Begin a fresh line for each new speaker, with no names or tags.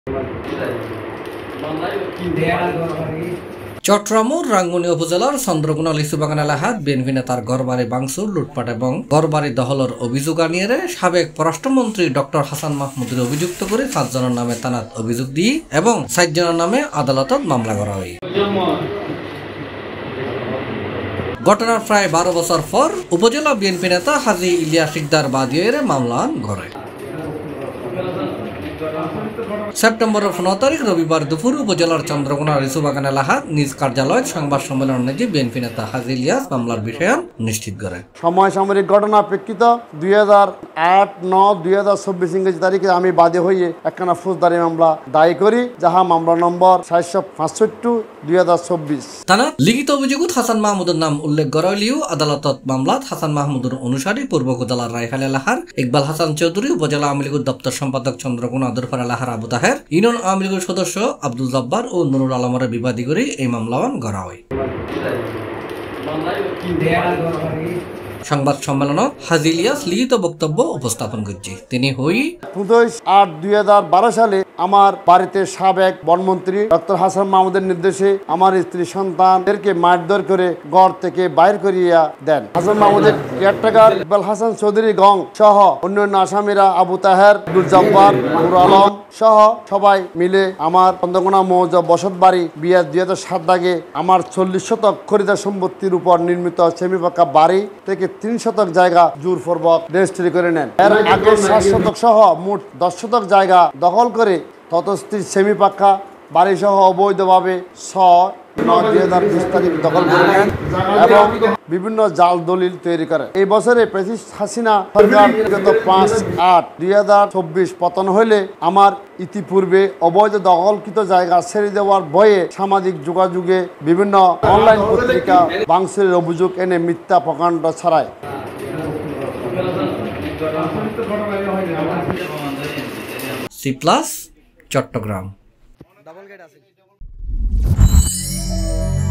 চট্টগ্রামের রাঙ্গুনি উপজেলার চন্দ্রকোনা লিচুবাগান এলাকাত বিএনপি নেতার ঘরবাড়ি ভাঙচুর, লুটপাট এবং ঘরবাড়ি দখলের অভিযোগ আনিয়ে সাবেক পররাষ্ট্রমন্ত্রী ডক্টর হাসান মাহমুদের অভিযুক্ত করে 5 জনের নামে থানাত অভিযোগ দিয়ে এবং 7 জনের নামে আদালতত মামলা করা হয়। ঘটনার প্রায় 12 বছর পর উপজেলা বিএনপি নেতা হাজি ইলিয়াস শিকদার বাদীর মামলা করে। সেপ্টেম্বরের 15 তারিখ রবিবার দুপুর উপজেলার চন্দ্রকোনা লিচুবাগান এলাকাত নিজ কার্যালয়ে সংবাদ সম্মেলনে বিএনপি নেতা হাজি ইলিয়াস মামলার বিষয় নিশ্চিত করে।
সময় সাময়িক ঘটনা প্রেক্ষিত 2008-9-2024 ইংরেজি তারিখে আমি বাদী হয়ে একখানা ফৌজদারি মামলা দায়ী করি, যাহা মামলা নম্বর 465/2024।
থানা লিখিত অভিযোগত হাসান মাহমুদের নাম উল্লেখ করা হলেও আদালতত মামলাত হাসান মাহমুদের অনুসারী পূর্ব কোদালার রায়খাল এলাকার ইকবাল হাসান চৌধুরী, উপজেলা আওয়ামী লীগের দপ্তর সম্পাদক চন্দ্রকোনা আদরপার এলাকার আবু তাহের, ইউনিয়ন আওয়ামী লীগের সদস্য আব্দুল জব্বার ও নুরুল আলমের বিবাদী করে এই মামলাওয়ান করা হয়। সংবাদ সম্মেলনত হাজি ইলিয়াস লিখিত বক্তব্য উপস্থাপন করছি। তিনি
29/8/2012 সালে আমার বাড়িতে সাবেক বনমন্ত্রী ডক্টর হাসান মাহমুদের নির্দেশে আমার স্ত্রী সন্তানদেরকে মারধর করে ঘর থেকে বাইর করিয়া দেন। হাসান মাহমুদের কেয়ারটেকার ইকবাল হাসান চৌধুরী গং সহ অন্যান্য আসামিরা আবু তাহের, আব্দুল জব্বার, নুরুল আলম সহ সবাই মিলে আমার চন্দ্রকোনা মৌজা বসত বাড়ি 2007 দাগে আমার 40 শতক খরিদার সম্পত্তির উপর নির্মিত সেমিপাকা বাড়ি থেকে 3 শতক জায়গা জোরপূর্বক রেজিস্ট্রি করে নেন। এর আগে 7 শতক সহ মোট 10 শতক জায়গা দখল করে ততস্থির সেমিপাকা বাড়ি সহ অবৈধভাবে 6/9/2020 তারিখ দখল করে নেন এবং বিভিন্ন জাল দলিল তৈরি করে। এই বছরে প্রেসিডেন্ট হাসিনা সরকার গত 5/8/2024 পতন হলে আমার ইতিপূর্বে অবৈধ দখলকৃত জায়গা ছেড়ে দেওয়ার ভয়ে সামাজিক যোগাযোগে বিভিন্ন অনলাইন পত্রিকা ভাঙচুরের অভিযোগ এনে মিথ্যা প্রকাণ্ড ছড়ায়।
Cplus, চট্টগ্রাম।